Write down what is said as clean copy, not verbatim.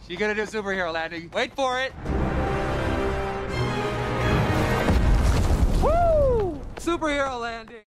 She's gonna do a superhero landing. Wait for it. Woo! Superhero landing.